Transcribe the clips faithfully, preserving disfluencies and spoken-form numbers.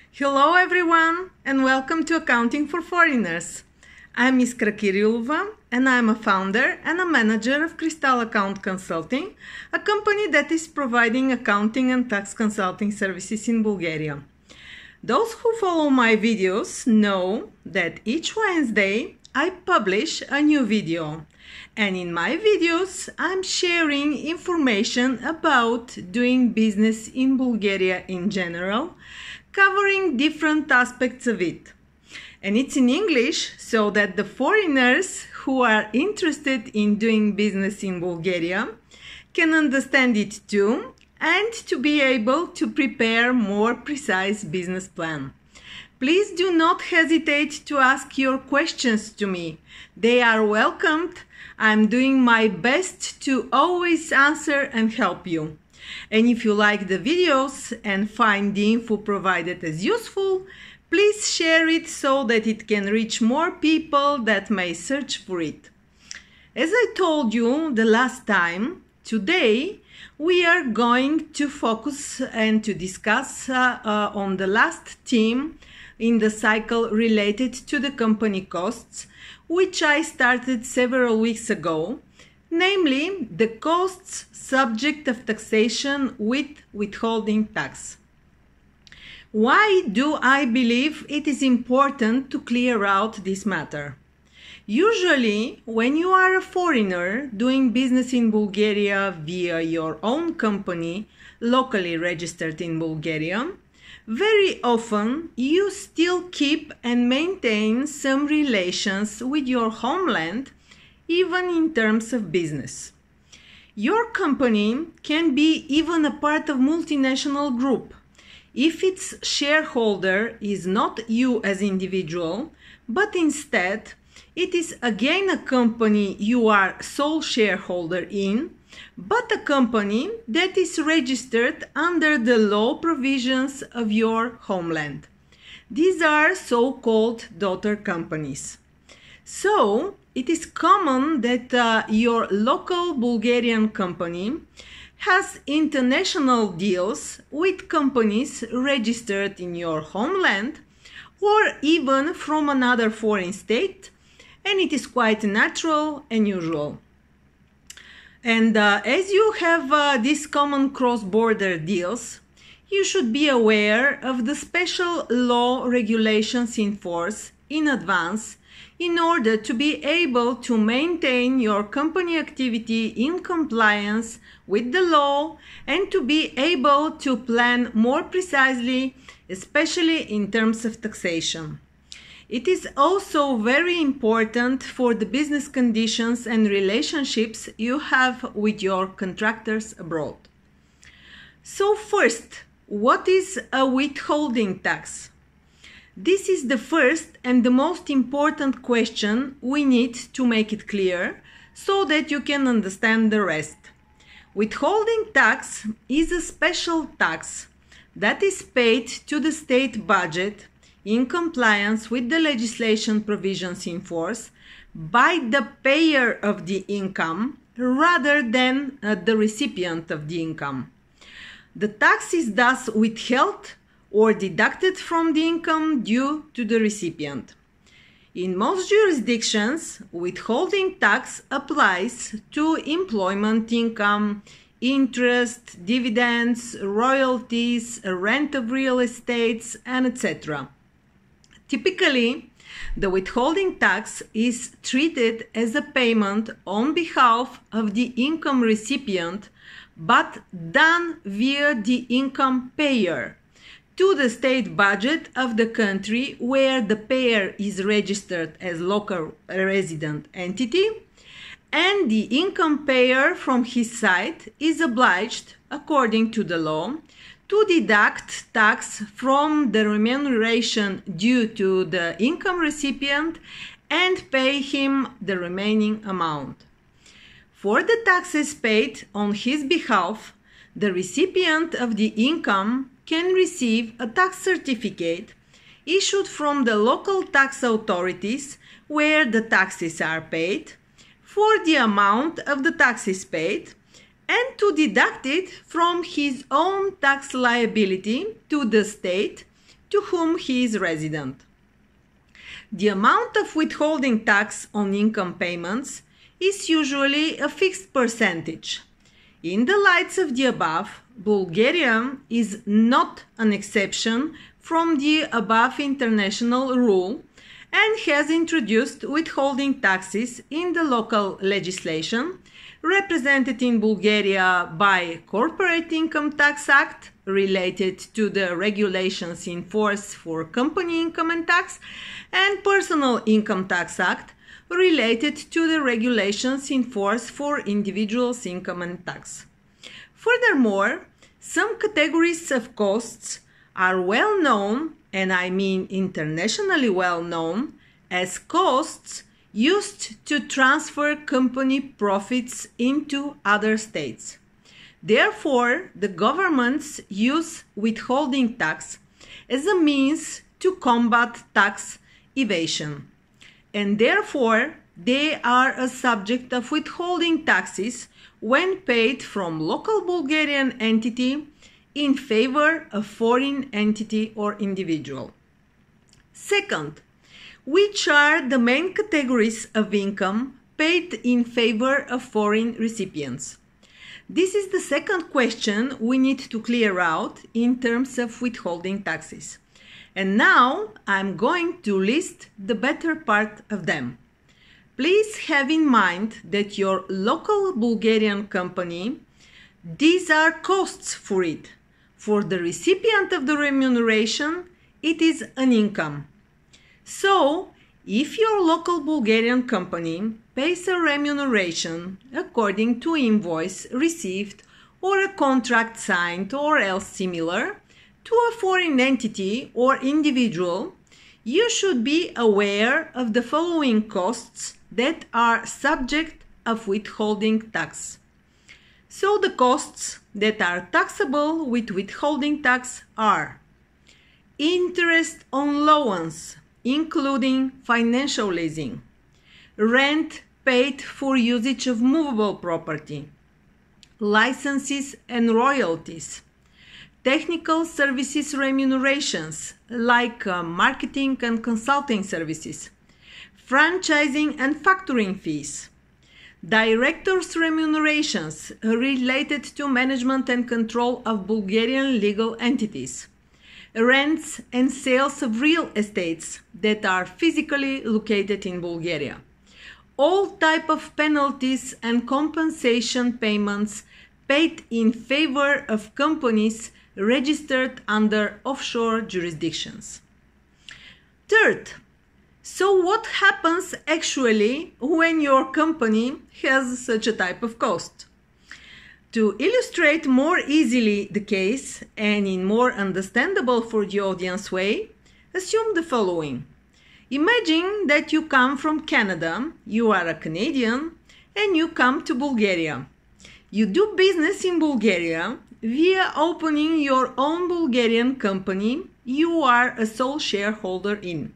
Hello everyone and welcome to Accounting for Foreigners. I'm Iskra Kirilova and I'm a founder and a manager of Crystal Account Consulting, a company that is providing accounting and tax consulting services in Bulgaria. Those who follow my videos know that each Wednesday I publish a new video, and in my videos I'm sharing information about doing business in Bulgaria in general, covering different aspects of it. And it's in English so that the foreigners who are interested in doing business in Bulgaria can understand it too, and to be able to prepare more precise business plan. Please do not hesitate to ask your questions to me. They are welcomed. I'm doing my best to always answer and help you. And if you like the videos and find the info provided as useful, please share it so that it can reach more people that may search for it. As I told you the last time, today we are going to focus and to discuss uh, uh, on the last theme in the cycle related to the company costs, which I started several weeks ago, namely the costs subject of taxation with withholding tax. Why do I believe it is important to clear out this matter? Usually, when you are a foreigner doing business in Bulgaria via your own company, locally registered in Bulgaria, very often you still keep and maintain some relations with your homeland, even in terms of business. Your company can be even a part of multinational group if its shareholder is not you as individual, but instead it is again a company you are sole shareholder in, but a company that is registered under the law provisions of your homeland. These are so-called daughter companies. So, it is common that uh, your local Bulgarian company has international deals with companies registered in your homeland or even from another foreign state, and it is quite natural and usual. And uh, as you have uh, these common cross-border deals, you should be aware of the special law regulations in force in advance in order to be able to maintain your company activity in compliance with the law and to be able to plan more precisely, especially in terms of taxation. It is also very important for the business conditions and relationships you have with your contractors abroad. So first, what is a withholding tax? This is the first and the most important question we need to make it clear so that you can understand the rest. Withholding tax is a special tax that is paid to the state budget in compliance with the legislation provisions in force by the payer of the income rather than uh, the recipient of the income. The tax is thus withheld or deducted from the income due to the recipient. In most jurisdictions, withholding tax applies to employment income, interest, dividends, royalties, rent of real estates, and et cetera. Typically, the withholding tax is treated as a payment on behalf of the income recipient, but done via the income payer to the state budget of the country where the payer is registered as local resident entity, and the income payer from his side is obliged, according to the law, to deduct tax from the remuneration due to the income recipient and pay him the remaining amount. For the taxes paid on his behalf, the recipient of the income can receive a tax certificate issued from the local tax authorities where the taxes are paid for the amount of the taxes paid and to deduct it from his own tax liability to the state to whom he is resident. The amount of withholding tax on income payments is usually a fixed percentage. In the light of the above, Bulgaria is not an exception from the above international rule and has introduced withholding taxes in the local legislation, represented in Bulgaria by Corporate Income Tax Act related to the regulations in force for company income and tax, and Personal Income Tax Act related to the regulations in force for individuals' income and tax. Furthermore, some categories of costs are well known, and I mean internationally well known, as costs used to transfer company profits into other states. Therefore, the governments use withholding tax as a means to combat tax evasion, and therefore they are a subject of withholding taxes when paid from local Bulgarian entity in favor of foreign entity or individual. Second, which are the main categories of income paid in favor of foreign recipients? This is the second question we need to clear out in terms of withholding taxes. And now I'm going to list the better part of them. Please have in mind that your local Bulgarian company, these are costs for it. For the recipient of the remuneration, it is an income. So, if your local Bulgarian company pays a remuneration according to invoice received or a contract signed or else similar to a foreign entity or individual, you should be aware of the following costs that are subject of withholding tax. So the costs that are taxable with withholding tax are interest on loans, including financial leasing, rent paid for usage of movable property, licenses and royalties, technical services remunerations like uh, marketing and consulting services, franchising and factoring fees, directors' remunerations related to management and control of Bulgarian legal entities, rents and sales of real estates that are physically located in Bulgaria, all type of penalties and compensation payments paid in favor of companies registered under offshore jurisdictions. Third, so what happens actually when your company has such a type of cost? To illustrate more easily the case and in more understandable for the audience way, assume the following. Imagine that you come from Canada, you are a Canadian, and you come to Bulgaria. You do business in Bulgaria via opening your own Bulgarian company you are a sole shareholder in.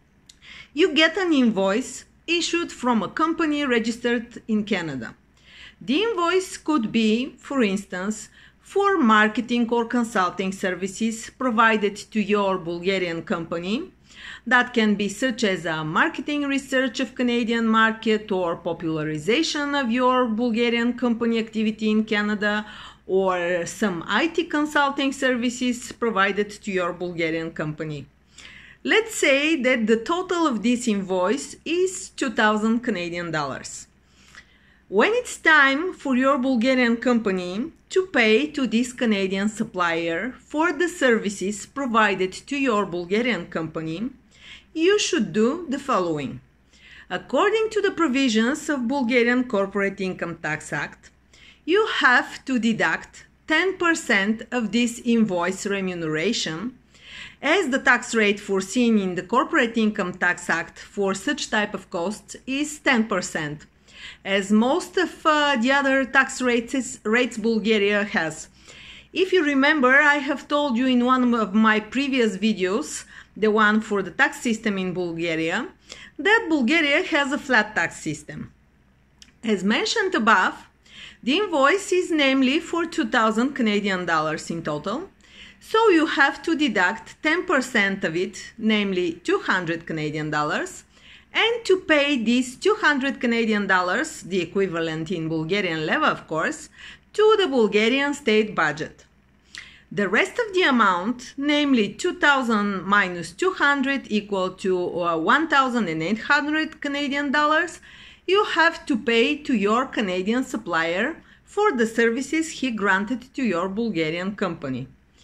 You get an invoice issued from a company registered in Canada. The invoice could be, for instance, for marketing or consulting services provided to your Bulgarian company. That can be such as a marketing research of Canadian market or popularization of your Bulgarian company activity in Canada, or some I T consulting services provided to your Bulgarian company. Let's say that the total of this invoice is two thousand Canadian dollars. When it's time for your Bulgarian company to pay to this Canadian supplier for the services provided to your Bulgarian company, you should do the following. According to the provisions of Bulgarian Corporate Income Tax Act, you have to deduct ten percent of this invoice remuneration, as the tax rate foreseen in the Corporate Income Tax Act for such type of costs is ten percent, as most of uh, the other tax rates, rates Bulgaria has. If you remember, I have told you in one of my previous videos, the one for the tax system in Bulgaria, that Bulgaria has a flat tax system. As mentioned above, the invoice is namely for two thousand Canadian dollars in total, So you have to deduct ten percent of it, namely two hundred Canadian dollars, and to pay these two hundred Canadian dollars, the equivalent in Bulgarian leva of course, to the Bulgarian state budget. The rest of the amount, namely two thousand minus two hundred equal to uh, one thousand eight hundred Canadian dollars, you have to pay to your Canadian supplier for the services he granted to your Bulgarian company.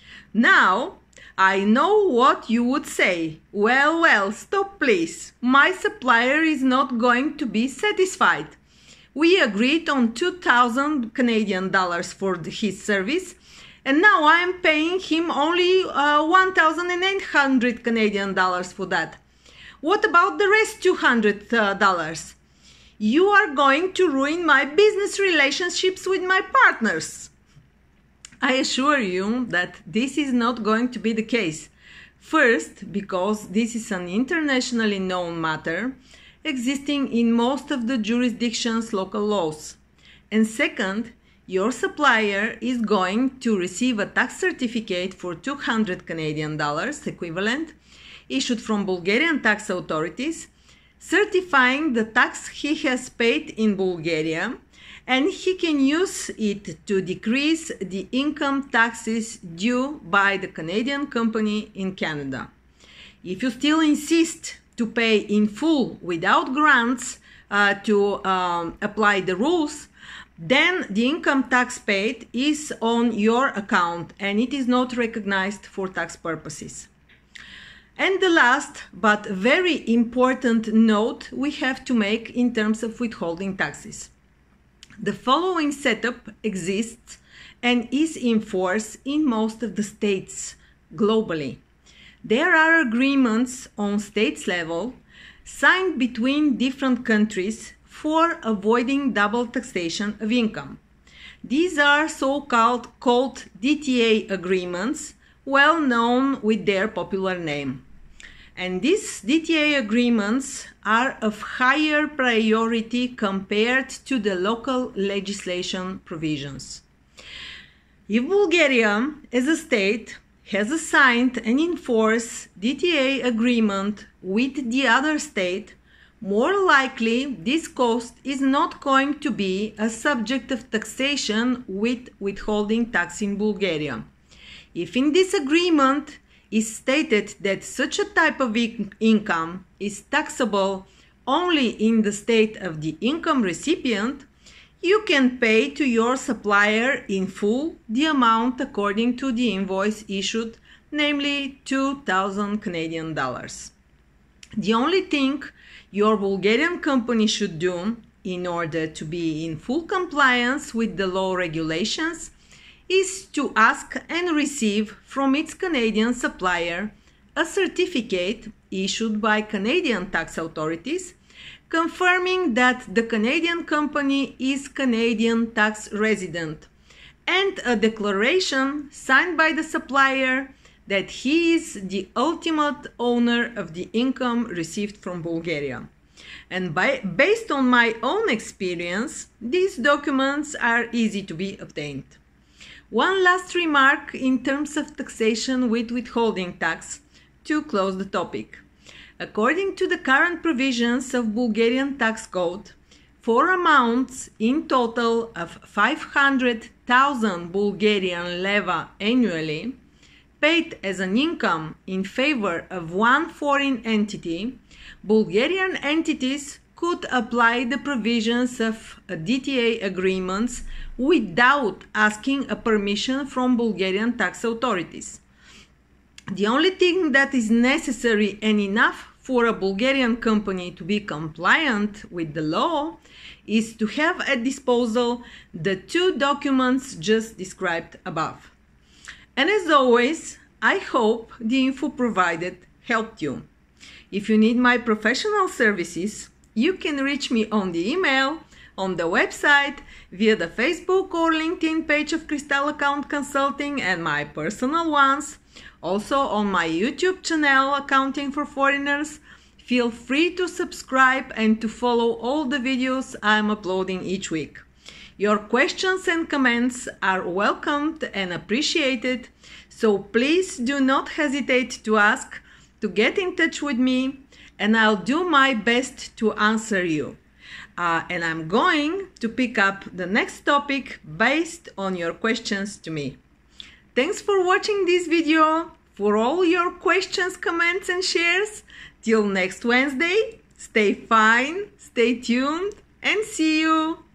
Now, I know what you would say. Well, well, stop please. My supplier is not going to be satisfied. We agreed on two thousand Canadian dollars for his service, and now I am paying him only uh, one thousand eight hundred Canadian dollars for that. What about the rest two hundred dollars? You are going to ruin my business relationships with my partners. I assure you that this is not going to be the case. First, because this is an internationally known matter, existing in most of the jurisdictions' local laws. And second, your supplier is going to receive a tax certificate for two hundred Canadian dollars equivalent, issued from Bulgarian tax authorities, certifying the tax he has paid in Bulgaria, and he can use it to decrease the income taxes due by the Canadian company in Canada. If you still insist to pay in full without grants uh, to um, apply the rules, then the income tax paid is on your account and it is not recognized for tax purposes. And the last but very important note we have to make in terms of withholding taxes. The following setup exists and is in force in most of the states globally. There are agreements on states level signed between different countries for avoiding double taxation of income. These are so-called called D T A agreements, well known with their popular name. And these D T A agreements are of higher priority compared to the local legislation provisions. If Bulgaria, as a state, has a signed and enforced D T A agreement with the other state, more likely this cost is not going to be a subject of taxation with withholding tax in Bulgaria. If in this agreement is stated that such a type of in- income is taxable only in the state of the income recipient, you can pay to your supplier in full the amount according to the invoice issued, namely two thousand Canadian dollars. The only thing your Bulgarian company should do in order to be in full compliance with the law regulations is to ask and receive from its Canadian supplier a certificate issued by Canadian tax authorities confirming that the Canadian company is Canadian tax resident, and a declaration signed by the supplier that he is the ultimate owner of the income received from Bulgaria. And by, based on my own experience, these documents are easy to be obtained. One last remark in terms of taxation with withholding tax to close the topic. According to the current provisions of Bulgarian tax code, for amounts in total of five hundred thousand Bulgarian leva annually, paid as an income in favor of one foreign entity, Bulgarian entities could apply the provisions of D T A agreements without asking a permission from Bulgarian tax authorities. The only thing that is necessary and enough for a Bulgarian company to be compliant with the law is to have at disposal the two documents just described above. And as always, I hope the info provided helped you. If you need my professional services, you can reach me on the email, on the website, via the Facebook or LinkedIn page of Crystal Account Consulting and my personal ones. Also on my YouTube channel, Accounting for Foreigners. Feel free to subscribe and to follow all the videos I'm uploading each week. Your questions and comments are welcomed and appreciated, So please do not hesitate to ask, to get in touch with me, and I'll do my best to answer you. Uh, and I'm going to pick up the next topic based on your questions to me. Thanks for watching this video, for all your questions, comments and shares. Till next Wednesday, stay fine, stay tuned, and see you!